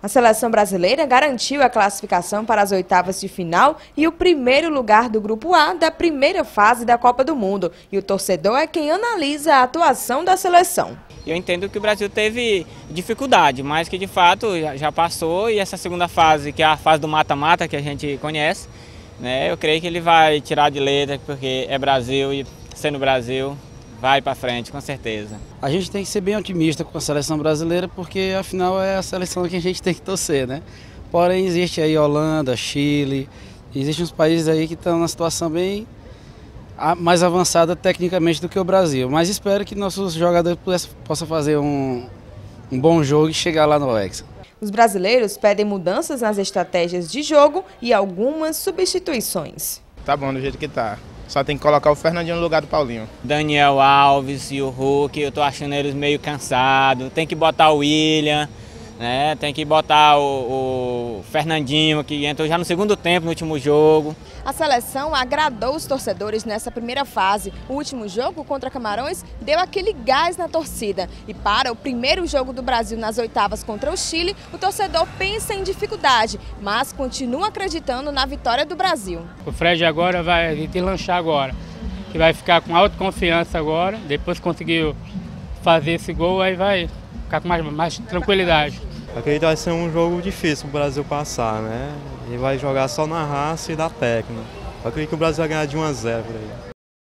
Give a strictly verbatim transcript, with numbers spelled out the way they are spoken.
A seleção brasileira garantiu a classificação para as oitavas de final e o primeiro lugar do Grupo A da primeira fase da Copa do Mundo. E o torcedor é quem analisa a atuação da seleção. Eu entendo que o Brasil teve dificuldade, mas que de fato já passou, e essa segunda fase, que é a fase do mata-mata que a gente conhece, né, eu creio que ele vai tirar de letra, porque é Brasil e sendo Brasil vai para frente, com certeza. A gente tem que ser bem otimista com a seleção brasileira, porque afinal é a seleção que a gente tem que torcer, né? Porém existe aí Holanda, Chile, existem uns países aí que estão numa situação bem mais avançada tecnicamente do que o Brasil. Mas espero que nossos jogadores possam fazer um, um bom jogo e chegar lá no Hexa. Os brasileiros pedem mudanças nas estratégias de jogo e algumas substituições. Tá bom do jeito que tá. Só tem que colocar o Fernandinho no lugar do Paulinho. Daniel Alves e o Hulk, eu tô achando eles meio cansados. Tem que botar o William, né? Tem que botar o, o Fernandinho, que entrou já no segundo tempo no último jogo. A seleção agradou os torcedores nessa primeira fase. O último jogo contra Camarões deu aquele gás na torcida. E para o primeiro jogo do Brasil nas oitavas contra o Chile, o torcedor pensa em dificuldade, mas continua acreditando na vitória do Brasil. O Fred agora vai deslanchar agora, que vai ficar com autoconfiança agora, depois que conseguiu fazer esse gol, aí vai ficar com mais, mais tranquilidade. Acredito que vai ser um jogo difícil para o Brasil passar, né? Ele vai jogar só na raça e da técnica. Eu acredito que o Brasil vai ganhar de um a zero por aí.